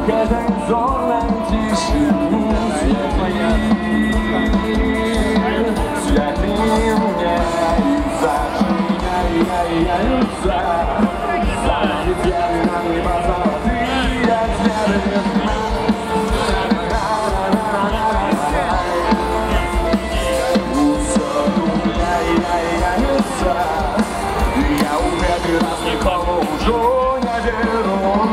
в этой зорной тишине свети мне и зажигается залетели на небо золотые звезды. Я уверен, раз никому уже не веру.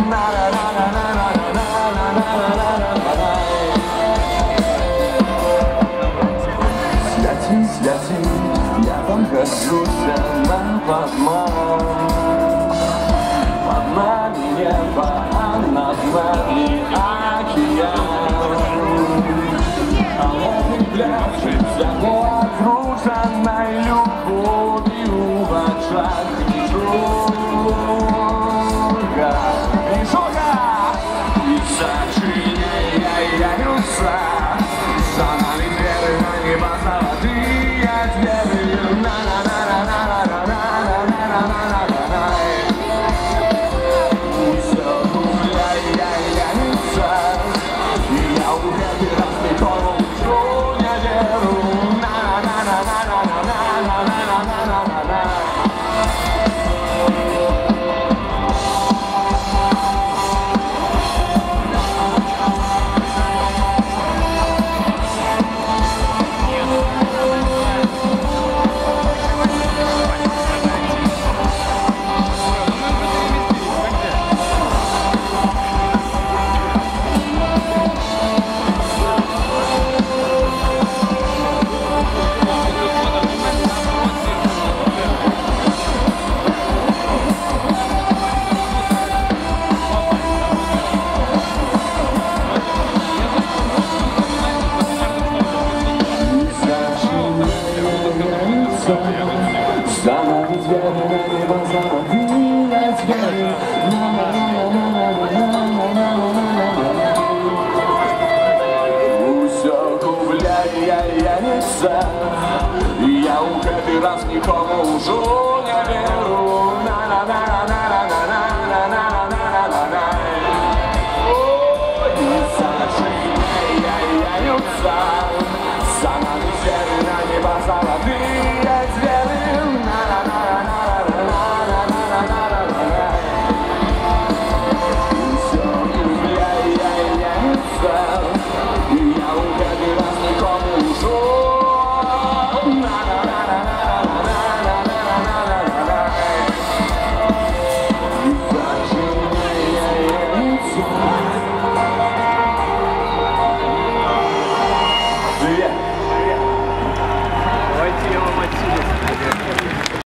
Святи, святи, я там кажусь на подман. Под нами небо, а над нами океан. А вот пляшет всего окруженной любовью в очах Прижога и сочиняются за нами двери на небо золотые двери. Все гуляется, и я уверен, раз никому уже не веру. Станови двери на небо золотые двери. Все гуляется, и я в этот раз никому уже не веру.